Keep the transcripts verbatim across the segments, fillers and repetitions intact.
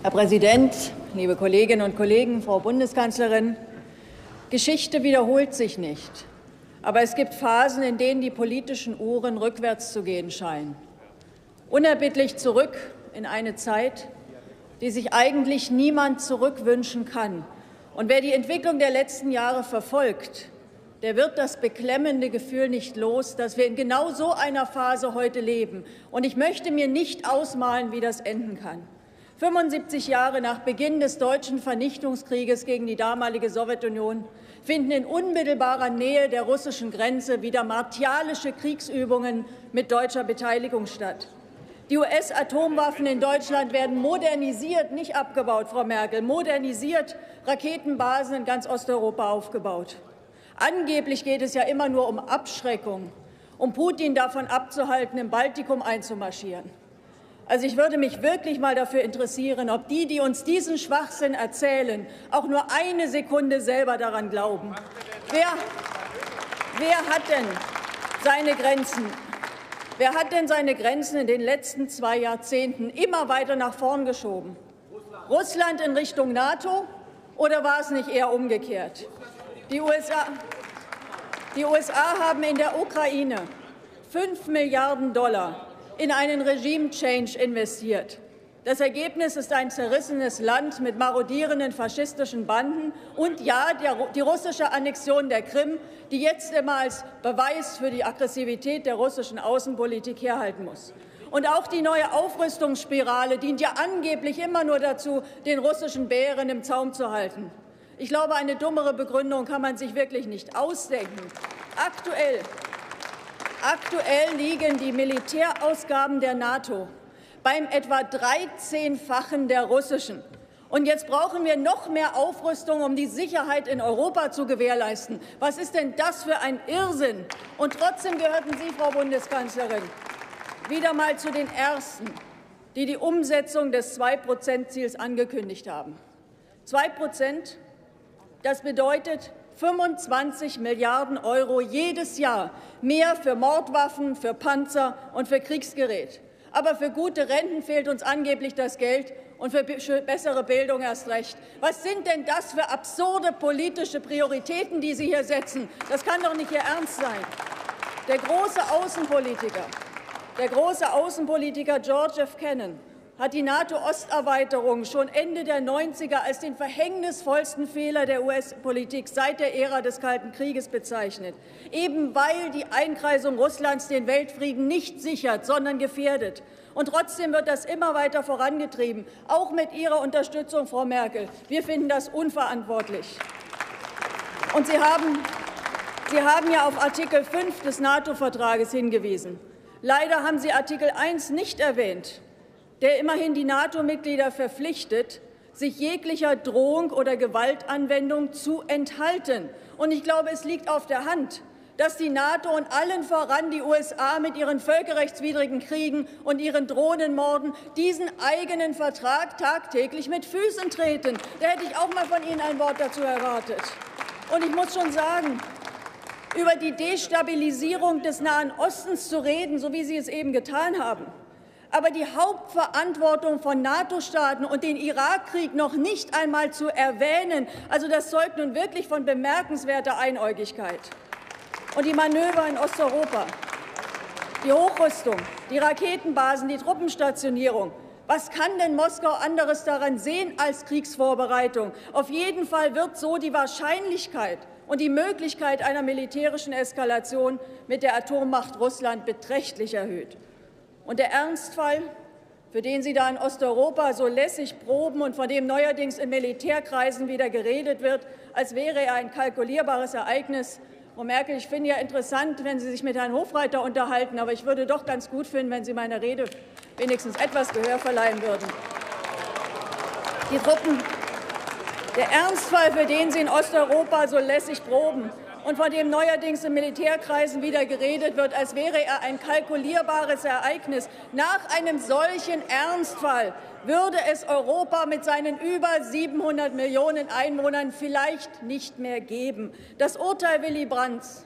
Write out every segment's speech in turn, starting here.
Herr Präsident, liebe Kolleginnen und Kollegen, Frau Bundeskanzlerin! Geschichte wiederholt sich nicht. Aber es gibt Phasen, in denen die politischen Uhren rückwärts zu gehen scheinen. Unerbittlich zurück in eine Zeit, die sich eigentlich niemand zurückwünschen kann. Und wer die Entwicklung der letzten Jahre verfolgt, der wird das beklemmende Gefühl nicht los, dass wir in genau so einer Phase heute leben. Und ich möchte mir nicht ausmalen, wie das enden kann. fünfundsiebzig Jahre nach Beginn des deutschen Vernichtungskrieges gegen die damalige Sowjetunion finden in unmittelbarer Nähe der russischen Grenze wieder martialische Kriegsübungen mit deutscher Beteiligung statt. Die U S-Atomwaffen in Deutschland werden modernisiert, nicht abgebaut, Frau Merkel, modernisiert, Raketenbasen in ganz Osteuropa aufgebaut. Angeblich geht es ja immer nur um Abschreckung, um Putin davon abzuhalten, im Baltikum einzumarschieren. Also ich würde mich wirklich mal dafür interessieren, ob die, die uns diesen Schwachsinn erzählen, auch nur eine Sekunde selber daran glauben. Wer, wer hat denn seine Grenzen? Wer hat denn seine Grenzen in den letzten zwei Jahrzehnten immer weiter nach vorn geschoben? Russland in Richtung NATO oder war es nicht eher umgekehrt? Die U S A, die U S A haben in der Ukraine fünf Milliarden Dollar in einen Regime-Change investiert. Das Ergebnis ist ein zerrissenes Land mit marodierenden faschistischen Banden und ja, die russische Annexion der Krim, die jetzt immer als Beweis für die Aggressivität der russischen Außenpolitik herhalten muss. Und auch die neue Aufrüstungsspirale dient ja angeblich immer nur dazu, den russischen Bären im Zaum zu halten. Ich glaube, eine dummere Begründung kann man sich wirklich nicht ausdenken. Aktuell Aktuell liegen die Militärausgaben der NATO beim etwa dreizehnfachen der russischen. Und jetzt brauchen wir noch mehr Aufrüstung, um die Sicherheit in Europa zu gewährleisten. Was ist denn das für ein Irrsinn? Und trotzdem gehörten Sie, Frau Bundeskanzlerin, wieder mal zu den Ersten, die die Umsetzung des zwei-Prozent-Ziels angekündigt haben. Zwei Prozent, das bedeutet fünfundzwanzig Milliarden Euro jedes Jahr mehr für Mordwaffen, für Panzer und für Kriegsgerät. Aber für gute Renten fehlt uns angeblich das Geld und für bessere Bildung erst recht. Was sind denn das für absurde politische Prioritäten, die Sie hier setzen? Das kann doch nicht Ihr Ernst sein. Der große Außenpolitiker, der große Außenpolitiker George F. Kennan hat die NATO-Osterweiterung schon Ende der neunziger als den verhängnisvollsten Fehler der U S-Politik seit der Ära des Kalten Krieges bezeichnet, eben weil die Einkreisung Russlands den Weltfrieden nicht sichert, sondern gefährdet. Und trotzdem wird das immer weiter vorangetrieben, auch mit Ihrer Unterstützung, Frau Merkel. Wir finden das unverantwortlich. Und Sie haben, Sie haben ja auf Artikel fünf des NATO-Vertrages hingewiesen. Leider haben Sie Artikel eins nicht erwähnt, der immerhin die NATO-Mitglieder verpflichtet, sich jeglicher Drohung oder Gewaltanwendung zu enthalten. Und ich glaube, es liegt auf der Hand, dass die NATO und allen voran die U S A mit ihren völkerrechtswidrigen Kriegen und ihren Drohnenmorden diesen eigenen Vertrag tagtäglich mit Füßen treten. Da hätte ich auch mal von Ihnen ein Wort dazu erwartet. Und ich muss schon sagen, über die Destabilisierung des Nahen Ostens zu reden, so wie Sie es eben getan haben, aber die Hauptverantwortung von NATO-Staaten und den Irakkrieg noch nicht einmal zu erwähnen, also das zeugt nun wirklich von bemerkenswerter Einäugigkeit. Und die Manöver in Osteuropa, die Hochrüstung, die Raketenbasen, die Truppenstationierung, was kann denn Moskau anderes daran sehen als Kriegsvorbereitung? Auf jeden Fall wird so die Wahrscheinlichkeit und die Möglichkeit einer militärischen Eskalation mit der Atommacht Russland beträchtlich erhöht. Und der Ernstfall, für den Sie da in Osteuropa so lässig proben und von dem neuerdings in Militärkreisen wieder geredet wird, als wäre er ein kalkulierbares Ereignis. Frau Merkel, ich finde ja interessant, wenn Sie sich mit Herrn Hofreiter unterhalten, aber ich würde doch ganz gut finden, wenn Sie meiner Rede wenigstens etwas Gehör verleihen würden. Die Truppen, der Ernstfall, für den Sie in Osteuropa so lässig proben und von dem neuerdings in Militärkreisen wieder geredet wird, als wäre er ein kalkulierbares Ereignis. Nach einem solchen Ernstfall würde es Europa mit seinen über siebenhundert Millionen Einwohnern vielleicht nicht mehr geben. Das Urteil Willy Brandts,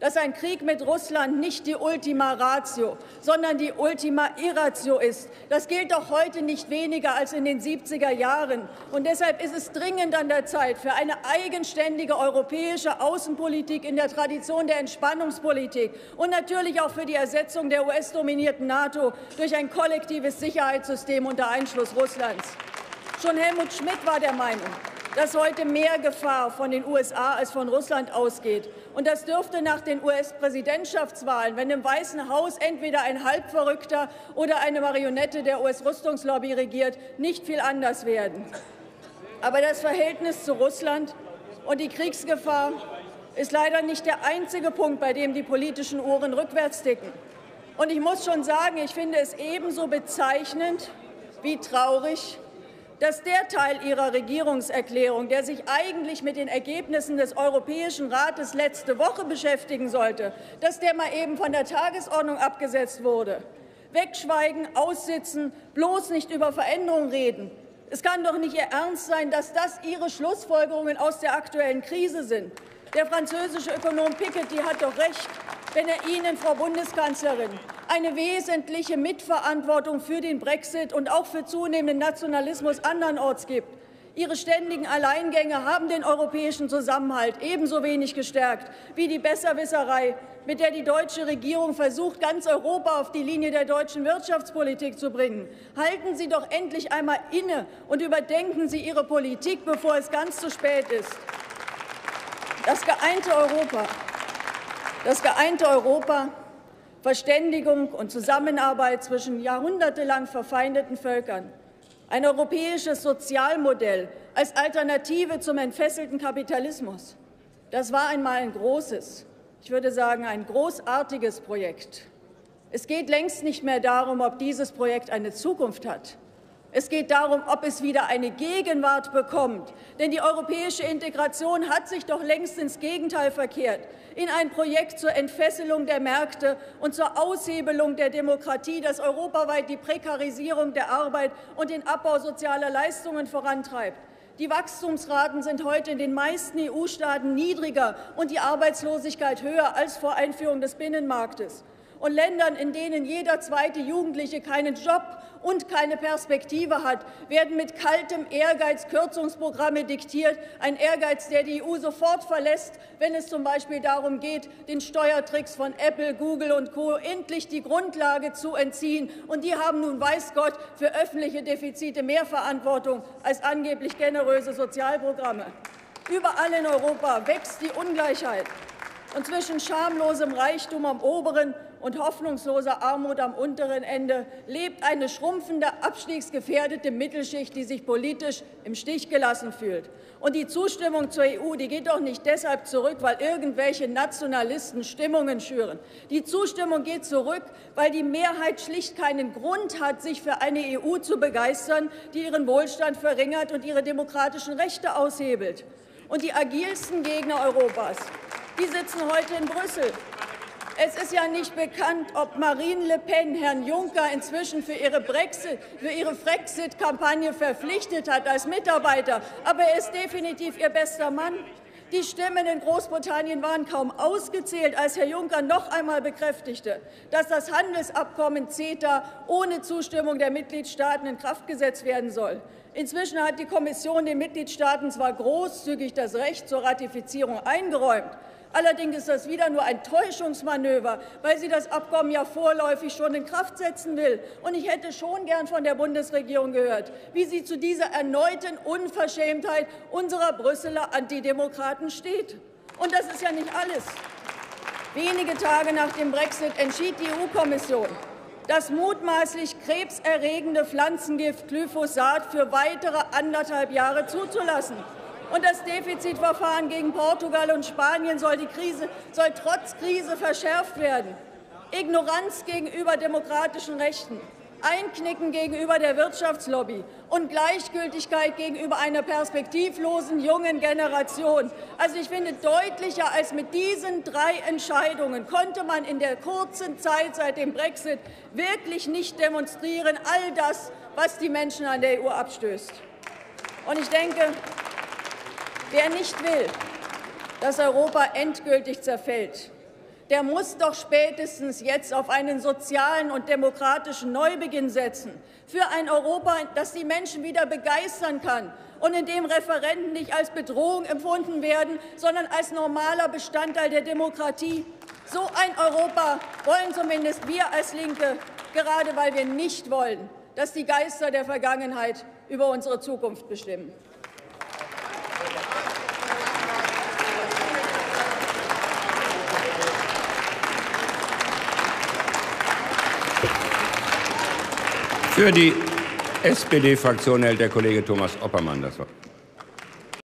dass ein Krieg mit Russland nicht die Ultima Ratio, sondern die Ultima Irratio ist. Das gilt auch heute nicht weniger als in den siebziger Jahren. Und deshalb ist es dringend an der Zeit für eine eigenständige europäische Außenpolitik in der Tradition der Entspannungspolitik und natürlich auch für die Ersetzung der U S-dominierten NATO durch ein kollektives Sicherheitssystem unter Einschluss Russlands. Schon Helmut Schmidt war der Meinung, dass heute mehr Gefahr von den U S A als von Russland ausgeht. Und das dürfte nach den U S-Präsidentschaftswahlen, wenn im Weißen Haus entweder ein Halbverrückter oder eine Marionette der U S-Rüstungslobby regiert, nicht viel anders werden. Aber das Verhältnis zu Russland und die Kriegsgefahr ist leider nicht der einzige Punkt, bei dem die politischen Uhren rückwärts ticken. Und ich muss schon sagen, ich finde es ebenso bezeichnend wie traurig, dass der Teil Ihrer Regierungserklärung, der sich eigentlich mit den Ergebnissen des Europäischen Rates letzte Woche beschäftigen sollte, dass der mal eben von der Tagesordnung abgesetzt wurde. Wegschweigen, aussitzen, bloß nicht über Veränderungen reden. Es kann doch nicht Ihr Ernst sein, dass das Ihre Schlussfolgerungen aus der aktuellen Krise sind. Der französische Ökonom Piketty hat doch recht, wenn er Ihnen, Frau Bundeskanzlerin, eine wesentliche Mitverantwortung für den Brexit und auch für zunehmenden Nationalismus andernorts gibt. Ihre ständigen Alleingänge haben den europäischen Zusammenhalt ebenso wenig gestärkt wie die Besserwisserei, mit der die deutsche Regierung versucht, ganz Europa auf die Linie der deutschen Wirtschaftspolitik zu bringen. Halten Sie doch endlich einmal inne und überdenken Sie Ihre Politik, bevor es ganz zu spät ist. Das geeinte Europa, das geeinte Europa, Verständigung und Zusammenarbeit zwischen jahrhundertelang verfeindeten Völkern, ein europäisches Sozialmodell als Alternative zum entfesselten Kapitalismus. Das war einmal ein großes, ich würde sagen, ein großartiges Projekt. Es geht längst nicht mehr darum, ob dieses Projekt eine Zukunft hat. Es geht darum, ob es wieder eine Gegenwart bekommt. Denn die europäische Integration hat sich doch längst ins Gegenteil verkehrt, in ein Projekt zur Entfesselung der Märkte und zur Aushebelung der Demokratie, das europaweit die Prekarisierung der Arbeit und den Abbau sozialer Leistungen vorantreibt. Die Wachstumsraten sind heute in den meisten E U-Staaten niedriger und die Arbeitslosigkeit höher als vor Einführung des Binnenmarktes. Und Ländern, in denen jeder zweite Jugendliche keinen Job und keine Perspektive hat, werden mit kaltem Ehrgeiz Kürzungsprogramme diktiert, ein Ehrgeiz, der die E U sofort verlässt, wenn es zum Beispiel darum geht, den Steuertricks von Apple, Google und Co. endlich die Grundlage zu entziehen. Und die haben nun, weiß Gott, für öffentliche Defizite mehr Verantwortung als angeblich generöse Sozialprogramme. Überall in Europa wächst die Ungleichheit. Und zwischen schamlosem Reichtum am oberen und hoffnungsloser Armut am unteren Ende lebt eine schrumpfende, abstiegsgefährdete Mittelschicht, die sich politisch im Stich gelassen fühlt. Und die Zustimmung zur E U, die geht doch nicht deshalb zurück, weil irgendwelche Nationalisten Stimmungen schüren. Die Zustimmung geht zurück, weil die Mehrheit schlicht keinen Grund hat, sich für eine E U zu begeistern, die ihren Wohlstand verringert und ihre demokratischen Rechte aushebelt. Und die agilsten Gegner Europas, die sitzen heute in Brüssel. Es ist ja nicht bekannt, ob Marine Le Pen Herrn Juncker inzwischen für ihre Brexit, für ihre Brexit-Kampagne verpflichtet hat als Mitarbeiter. Aber er ist definitiv ihr bester Mann. Die Stimmen in Großbritannien waren kaum ausgezählt, als Herr Juncker noch einmal bekräftigte, dass das Handelsabkommen CETA ohne Zustimmung der Mitgliedstaaten in Kraft gesetzt werden soll. Inzwischen hat die Kommission den Mitgliedstaaten zwar großzügig das Recht zur Ratifizierung eingeräumt, allerdings ist das wieder nur ein Täuschungsmanöver, weil sie das Abkommen ja vorläufig schon in Kraft setzen will. Und ich hätte schon gern von der Bundesregierung gehört, wie sie zu dieser erneuten Unverschämtheit unserer Brüsseler Antidemokraten steht. Und das ist ja nicht alles. Wenige Tage nach dem Brexit entschied die E U-Kommission, das mutmaßlich krebserregende Pflanzengift Glyphosat für weitere anderthalb Jahre zuzulassen. Und das Defizitverfahren gegen Portugal und Spanien soll, die Krise, soll trotz Krise verschärft werden. Ignoranz gegenüber demokratischen Rechten, Einknicken gegenüber der Wirtschaftslobby und Gleichgültigkeit gegenüber einer perspektivlosen jungen Generation. Also ich finde, deutlicher als mit diesen drei Entscheidungen konnte man in der kurzen Zeit seit dem Brexit wirklich nicht demonstrieren, all das, was die Menschen an der E U abstößt. Und ich denke, wer nicht will, dass Europa endgültig zerfällt, der muss doch spätestens jetzt auf einen sozialen und demokratischen Neubeginn setzen, für ein Europa, das die Menschen wieder begeistern kann und in dem Referenden nicht als Bedrohung empfunden werden, sondern als normaler Bestandteil der Demokratie. So ein Europa wollen zumindest wir als Linke, gerade weil wir nicht wollen, dass die Geister der Vergangenheit über unsere Zukunft bestimmen. Für die S P D-Fraktion hält der Kollege Thomas Oppermann das Wort.